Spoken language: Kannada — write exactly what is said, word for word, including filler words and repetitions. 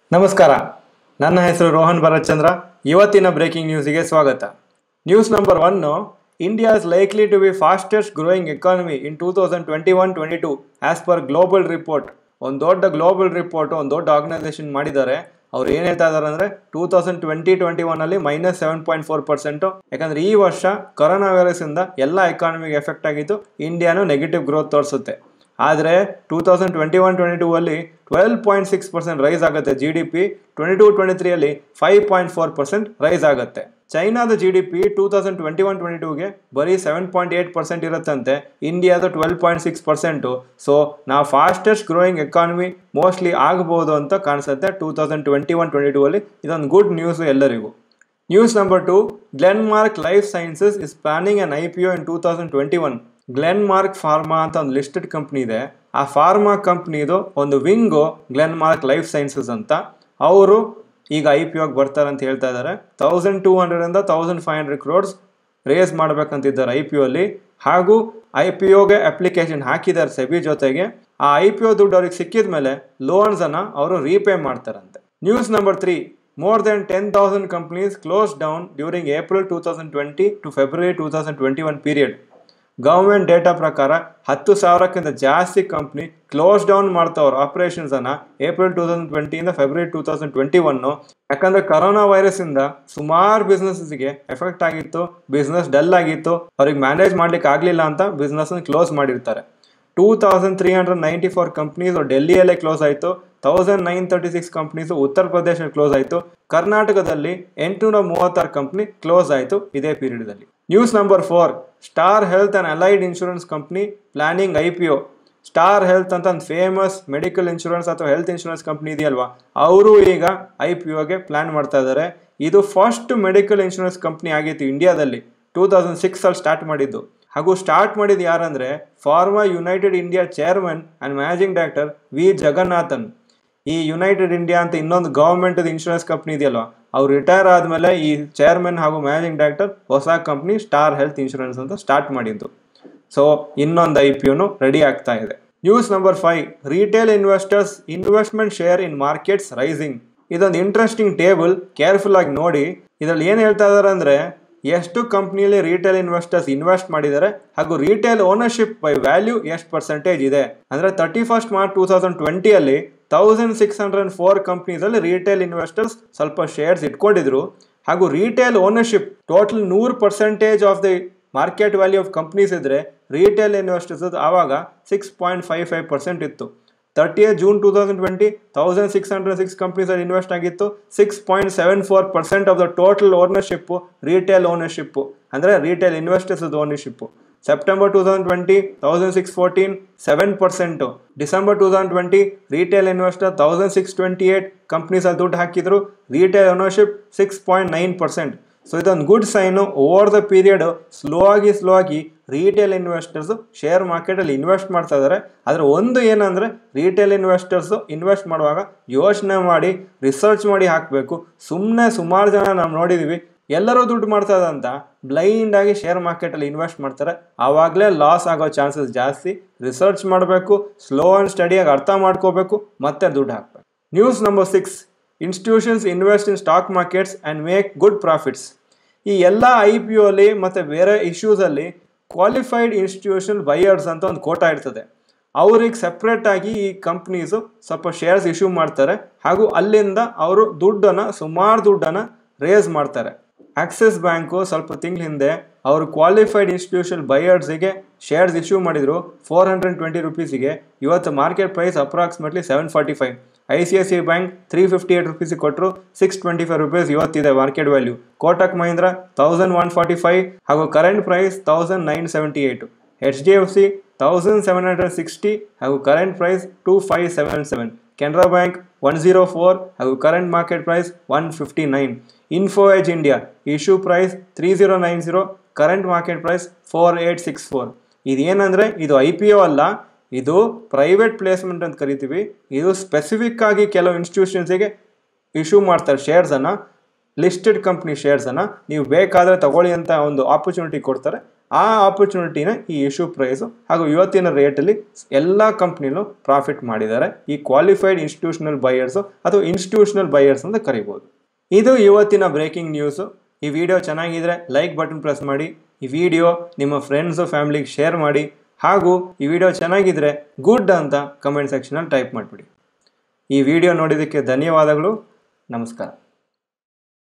ನಮಸ್ಕಾರ, ನನ್ನ ಹೆಸರು ರೋಹನ್ ಭರತ್ಚಂದ್ರ. ಇವತ್ತಿನ ಬ್ರೇಕಿಂಗ್ ನ್ಯೂಸ್ಗೆ ಸ್ವಾಗತ. News number one, India is likely to be fastest growing economy in two thousand twenty one twenty two as per global report. ಒಂದು ದೊಡ್ಡ ಗ್ಲೋಬಲ್ ರಿಪೋರ್ಟ್ ಒಂದು ದೊಡ್ಡ ಆರ್ಗನೈಸೇಷನ್ ಮಾಡಿದ್ದಾರೆ. ಅವ್ರು ಏನು ಹೇಳ್ತಾ ಇದ್ದಾರೆ ಅಂದರೆ two thousand twenty twenty one ಅಲ್ಲಿ minus seven point four percent. ಯಾಕಂದರೆ ಈ ವರ್ಷ ಕೊರೋನಾ ವೈರಸ್ ಇಂದ ಎಲ್ಲ ಎಕಾನಮಿಗೆ ಎಫೆಕ್ಟ್ ಆಗಿತ್ತು. ಇಂಡಿಯಾನು ನೆಗೆಟಿವ್ ಗ್ರೋತ್ ತೋರಿಸುತ್ತೆ. ಆದರೆ two thousand twenty one twenty two ಅಲ್ಲಿ twelve point six percent rise ಆಗುತ್ತೆ G D P. Twenty two twenty three ಅಲ್ಲಿ five point four percent rise ಆಗುತ್ತೆ. ಚೈನಾದ G D P two thousand twenty one twenty ಟೂಗೆ ಬರೀ ಸೆವೆನ್ ಪಾಯಿಂಟ್ ಏಟ್ ಪರ್ಸೆಂಟ್ ಇರುತ್ತಂತೆ. ಇಂಡಿಯಾದ twelve point six percent. So ನಾವು ಫಾಸ್ಟೆಸ್ಟ್ ಗ್ರೋಯಿಂಗ್ ಎಕಾನಮಿ ಮೋಸ್ಟ್ಲಿ ಆಗಬಹುದು ಅಂತ ಕಾಣಿಸುತ್ತೆ two thousand twenty one twenty two ಅಲ್ಲಿ. ಇದೊಂದು ಗುಡ್ ನ್ಯೂಸ್ ಎಲ್ಲರಿಗೂ. News number two, Glenmark life sciences is planning on I P O in two thousand twenty one. Glenmark pharma ಅಂತ ಒಂದು ಲಿಸ್ಟೆಡ್ ಕಂಪ್ನಿ ಇದೆ. ಆ ಫಾರ್ಮಾ ಕಂಪ್ನಿದು ಒಂದು ವಿಂಗು ಗ್ಲೆನ್ಮಾರ್ಕ್ ಲೈಫ್ ಸೈನ್ಸಸ್ ಅಂತ. ಅವರು ಈಗ ಐ ಪಿ ಒಗೆ ಬರ್ತಾರೆ ಅಂತ ಹೇಳ್ತಾ ಇದ್ದಾರೆ. ತೌಸಂಡ್ ಟೂ ಹಂಡ್ರೆಡ್ ಇಂದ thousand five hundred crores raise ಮಾಡ್ಬೇಕಂತಿದ್ದಾರೆ ಐ ಪಿ ಒ ಅಲ್ಲಿ. ಹಾಗೂ ಐ ಪಿ ಒಗೆ ಅಪ್ಲಿಕೇಶನ್ ಹಾಕಿದ್ದಾರೆ ಸೆಬಿ ಜೊತೆಗೆ. ಆ ಐ ಪಿ ಒ ದುಡ್ಡು ಅವ್ರಿಗೆ ಸಿಕ್ಕಿದ ಮೇಲೆ ಲೋನ್ಸ್ ಅನ್ನ ಅವರು ರೀಪೇ ಮಾಡ್ತಾರಂತೆ. News number three, more than ten thousand companies closed down during April two thousand twenty to February two thousand twenty-one period. Government data ಪ್ರಕಾರ ಹತ್ತು ಸಾವಿರಕ್ಕಿಂತ ಜಾಸ್ತಿ ಕಂಪ್ನಿ ಕ್ಲೋಸ್ ಡೌನ್ ಮಾಡ್ತಾವ್ರ ಆಪರೇಷನ್ಸ್ ಅನ್ನ ಏಪ್ರಿಲ್ ಟೂ ತೌಸಂಡ್ ಟ್ವೆಂಟಿಯಿಂದ February two thousand twenty one. ಯಾಕಂದ್ರೆ ಕರೋನಾ ವೈರಸ್ ಇಂದ ಸುಮಾರು ಬಿಸ್ನೆಸ್ಗೆ ಎಫೆಕ್ಟ್ ಆಗಿತ್ತು. ಬಿಸ್ನೆಸ್ ಡಲ್ ಆಗಿತ್ತು. ಅವ್ರಿಗೆ ಮ್ಯಾನೇಜ್ ಮಾಡ್ಲಿಕ್ಕೆ ಆಗ್ಲಿಲ್ಲ ಅಂತ ಬಿಸ್ನೆಸ್ ಕ್ಲೋಸ್ ಮಾಡಿರ್ತಾರೆ. Two thousand three hundred ninety four companies ಡೆಲ್ಲಿಯಲ್ಲೇ ಕ್ಲೋಸ್ ಆಯಿತು. Thousand nine thirty six companies ಉತ್ತರ ಪ್ರದೇಶದಲ್ಲಿ ಕ್ಲೋಸ್ ಆಯಿತು. ಕರ್ನಾಟಕದಲ್ಲಿ ಎಂಟುನೂರ ಮೂವತ್ತಾರು ಕಂಪ್ನಿ ಕ್ಲೋಸ್ ಆಯಿತು ಇದೇ ಪೀರಿಯಡ್ದಲ್ಲಿ. News number four, star health and allied insurance company planning I P O. Star health ಅಂತ ಒಂದು ಫೇಮಸ್ ಮೆಡಿಕಲ್ ಇನ್ಶೂರೆನ್ಸ್ ಅಥವಾ ಹೆಲ್ತ್ ಇನ್ಶೂರೆನ್ಸ್ ಕಂಪ್ನಿ ಇದೆಯಲ್ವಾ, ಅವರು ಈಗ ಐ ಪಿ ಒಗೆ ಪ್ಲಾನ್ ಮಾಡ್ತಾ ಇದ್ದಾರೆ. ಇದು ಫಸ್ಟ್ ಮೆಡಿಕಲ್ ಇನ್ಶೂರೆನ್ಸ್ ಕಂಪ್ನಿ ಆಗಿತ್ತು ಇಂಡಿಯಾದಲ್ಲಿ. ಟೂ ತೌಸಂಡ್ ಸಿಕ್ಸ್ ಅಲ್ಲಿ ಸ್ಟಾರ್ಟ್ ಮಾಡಿದ್ದು. ಹಾಗೂ ಸ್ಟಾರ್ಟ್ ಮಾಡಿದ್ದು ಯಾರಂದ್ರೆ former United India chairman and managing director V Jagannathan. ಈ ಯುನೈಟೆಡ್ ಇಂಡಿಯಾ ಅಂತ ಇನ್ನೊಂದು ಗವರ್ಮೆಂಟ್ ಇನ್ಶೂರೆನ್ಸ್ ಕಂಪ್ನಿ ಇದೆಯಲ್ವಾ, ಅವ್ರು ರಿಟೈರ್ ಆದಮೇಲೆ ಈ ಚೇರ್ಮನ್ ಹಾಗೂ ಮ್ಯಾನೇಜಿಂಗ್ ಡೈರೆಕ್ಟರ್ ಹೊಸ ಕಂಪ್ನಿ ಸ್ಟಾರ್ ಹೆಲ್ತ್ ಇನ್ಶೂರೆನ್ಸ್ ಅಂತ ಸ್ಟಾರ್ಟ್ ಮಾಡಿದ್ದು. ಸೊ ಇನ್ನೊಂದು ಐ ಪಿ ಒನು ರೆಡಿ ಆಗ್ತಾ ಇದೆ. News number five, retail investors investment share in markets rising. ಇದೊಂದು ಇಂಟ್ರೆಸ್ಟಿಂಗ್ ಟೇಬಲ್, ಕೇರ್ಫುಲ್ ಆಗಿ ನೋಡಿ. ಇದರಲ್ಲಿ ಏನು ಹೇಳ್ತಾ ಇದ್ದಾರೆ ಅಂದರೆ ಎಷ್ಟು ಕಂಪ್ನಿಯಲ್ಲಿ ರಿಟೇಲ್ ಇನ್ವೆಸ್ಟರ್ಸ್ ಇನ್ವೆಸ್ಟ್ ಮಾಡಿದ್ದಾರೆ ಹಾಗೂ ರಿಟೇಲ್ ಓನರ್ಶಿಪ್ ಬೈ ವ್ಯಾಲ್ಯೂ ಎಷ್ಟು ಪರ್ಸೆಂಟೇಜ್ ಇದೆ. ಅಂದರೆ thirty first March two thousand ಟ್ವೆಂಟಿಯಲ್ಲಿ ತೌಸಂಡ್ ಸಿಕ್ಸ್ ಹಂಡ್ರೆಡ್ ಫೋರ್ ಕಂಪ್ನೀಸಲ್ಲಿ ರಿಟೇಲ್ ಇನ್ವೆಸ್ಟರ್ಸ್ ಸ್ವಲ್ಪ ಶೇರ್ಸ್ ಇಟ್ಕೊಂಡಿದ್ರು. ಹಾಗೂ ರಿಟೇಲ್ ಓನರ್ಶಿಪ್ ಟೋಟಲ್ ನೂರು percentage of the market value of companies ಇದ್ರೆ ರಿಟೇಲ್ ಇನ್ವೆಸ್ಟರ್ಸ್ ಆವಾಗ six point five five percent ಇತ್ತು. Thirty June two thousand twenty thousand six hundred six ಕಂಪ್ನೀಸಲ್ಲಿ ಇನ್ವೆಸ್ಟ್ ಆಗಿತ್ತು. Six point seven four percent of the total ownership retail ownership ಅಂದರೆ retail investors ownership. September two thousand twenty thousand six fourteen seven percent. December two thousand twenty retail investor thousand six twenty eight ಕಂಪ್ನೀಸಲ್ಲಿ ದುಡ್ಡು ಹಾಕಿದ್ರು. Retail ownership six point nine percent. So ಇದೊಂದು good sign. Over the period slow ಆಗಿ ಸ್ಲೋ ಆಗಿ ರಿಟೇಲ್ ಇನ್ವೆಸ್ಟರ್ಸು ಶೇರ್ ಮಾರ್ಕೆಟಲ್ಲಿ ಇನ್ವೆಸ್ಟ್ ಮಾಡ್ತಾ ಇದ್ದಾರೆ. ಆದರೆ ಒಂದು ಏನಂದರೆ ರಿಟೇಲ್ ಇನ್ವೆಸ್ಟರ್ಸು ಇನ್ವೆಸ್ಟ್ ಮಾಡುವಾಗ ಯೋಚನೆ ಮಾಡಿ ರಿಸರ್ಚ್ ಮಾಡಿ ಹಾಕಬೇಕು. ಸುಮ್ಮನೆ ಸುಮಾರು ಜನ ನಾವು ನೋಡಿದ್ದೀವಿ ಎಲ್ಲರೂ ದುಡ್ಡು ಮಾಡ್ತಾ ಅಂತ ಬ್ಲೈಂಡ್ ಆಗಿ ಶೇರ್ ಮಾರ್ಕೆಟಲ್ಲಿ ಇನ್ವೆಸ್ಟ್ ಮಾಡ್ತಾರೆ. ಆವಾಗಲೇ ಲಾಸ್ ಆಗೋ ಚಾನ್ಸಸ್ ಜಾಸ್ತಿ. ರಿಸರ್ಚ್ ಮಾಡಬೇಕು, ಸ್ಲೋ ಆ್ಯಂಡ್ ಸ್ಟಡಿಯಾಗಿ ಅರ್ಥ ಮಾಡ್ಕೋಬೇಕು, ಮತ್ತೆ ದುಡ್ಡು ಹಾಕಬೇಕು. News number six, institutions invest in stock markets and make good profits. ಈ ಎಲ್ಲ ಐ ಪಿ ಒ ಅಲ್ಲಿ ಮತ್ತು ಬೇರೆ ಇಶ್ಯೂಸಲ್ಲಿ ಕ್ವಾಲಿಫೈಡ್ ಇನ್ಸ್ಟಿಟ್ಯೂಷನ್ ಬೈಯರ್ಸ್ ಅಂತ ಒಂದು ಕೋಟಾ ಇರ್ತದೆ. ಅವ್ರಿಗೆ ಸಪ್ರೇಟಾಗಿ ಈ ಕಂಪ್ನೀಸು ಸ್ವಲ್ಪ ಶೇರ್ಸ್ ಇಶ್ಯೂ ಮಾಡ್ತಾರೆ ಹಾಗೂ ಅಲ್ಲಿಂದ ಅವರು ದುಡ್ಡನ್ನು ಸುಮಾರು ದುಡ್ಡನ್ನು ರೇಸ್ ಮಾಡ್ತಾರೆ. ಆಕ್ಸಿಸ್ ಬ್ಯಾಂಕು ಸ್ವಲ್ಪ ತಿಂಗಳ ಹಿಂದೆ ಅವರು ಕ್ವಾಲಿಫೈಡ್ ಇನ್ಸ್ಟಿಟ್ಯೂಷನ್ ಬೈಯರ್ಸಿಗೆ ಶೇರ್ಸ್ ಇಶ್ಯೂ ಮಾಡಿದರು ಫೋರ್ ಹಂಡ್ರೆಡ್ ಟ್ವೆಂಟಿ ರುಪೀಸಿಗೆ. ಇವತ್ತು market price approximately seven forty five. I C I C I bank three fifty eight ರುಪೀಸಿಗೆ ಕೊಟ್ಟರು. ಸಿಕ್ಸ್ ಟ್ವೆಂಟಿ ಫೈವ್ ರುಪೀಸ್ ಇವತ್ತಿದೆ market value. Kotak Mahindra thousand one forty five ಹಾಗೂ current price thousand nine seventy eight. H D F C thousand seven hundred sixty ಹಾಗೂ current price two five seven seven. Canara bank one zero four ಹಾಗೂ current market price one fifty nine. Info Edge India issue price three zero nine zero, current market price four eight six four. ಇದೇನಂದರೆ ಇದು ಐ ಪಿ ಒ ಅಲ್ಲ, ಇದು ಪ್ರೈವೇಟ್ ಪ್ಲೇಸ್ಮೆಂಟ್ ಅಂತ ಕರಿತೀವಿ. ಇದು ಸ್ಪೆಸಿಫಿಕ್ ಆಗಿ ಕೆಲವು ಇನ್ಸ್ಟಿಟ್ಯೂಷನ್ಸಿಗೆ ಇಶ್ಯೂ ಮಾಡ್ತಾರೆ ಶೇರ್ಸನ್ನು, ಲಿಸ್ಟೆಡ್ ಕಂಪ್ನಿ ಶೇರ್ಸನ್ನು. ನೀವು ಬೇಕಾದರೆ ತಗೊಳ್ಳಿ ಅಂತ ಒಂದು ಆಪರ್ಚುನಿಟಿ ಕೊಡ್ತಾರೆ. ಆ ಆಪರ್ಚುನಿಟಿನ ಈ ಇಶ್ಯೂ ಪ್ರೈಸು ಹಾಗೂ ಇವತ್ತಿನ ರೇಟಲ್ಲಿ ಎಲ್ಲ ಕಂಪ್ನಿಲೂ ಪ್ರಾಫಿಟ್ ಮಾಡಿದ್ದಾರೆ. ಈ ಕ್ವಾಲಿಫೈಡ್ ಇನ್ಸ್ಟಿಟ್ಯೂಷನಲ್ ಬೈಯರ್ಸು ಅಥವಾ ಇನ್ಸ್ಟಿಟ್ಯೂಷನಲ್ ಬೈಯರ್ಸ್ ಅಂತ ಕರಿಬೋದು. ಇದು ಇವತ್ತಿನ ಬ್ರೇಕಿಂಗ್ ನ್ಯೂಸು. ಈ ವಿಡಿಯೋ ಚೆನ್ನಾಗಿದ್ರೆ ಲೈಕ್ ಬಟನ್ ಪ್ರೆಸ್ ಮಾಡಿ, ಈ ವಿಡಿಯೋ ನಿಮ್ಮ ಫ್ರೆಂಡ್ಸು ಫ್ಯಾಮಿಲಿಗೆ ಶೇರ್ ಮಾಡಿ, ಹಾಗೂ ಈ ವಿಡಿಯೋ ಚೆನ್ನಾಗಿದ್ರೆ ಗುಡ್ ಅಂತ ಕಮೆಂಟ್ ಸೆಕ್ಷನಲ್ಲಿ ಟೈಪ್ ಮಾಡಿಬಿಡಿ. ಈ ವಿಡಿಯೋ ನೋಡಿದ್ದಕ್ಕೆ ಧನ್ಯವಾದಗಳು. ನಮಸ್ಕಾರ.